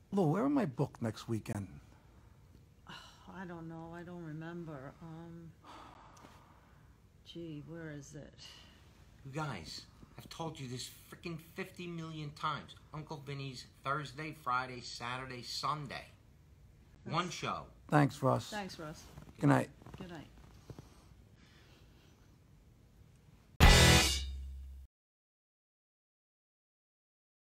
Lou, where am I booked next weekend? I don't know. I don't remember. Gee, where is it? You guys, I've told you this freaking 50 million times. Uncle Vinny's Thursday, Friday, Saturday, Sunday. One show. Thanks, Russ. Thanks, Russ. Good night. Good night.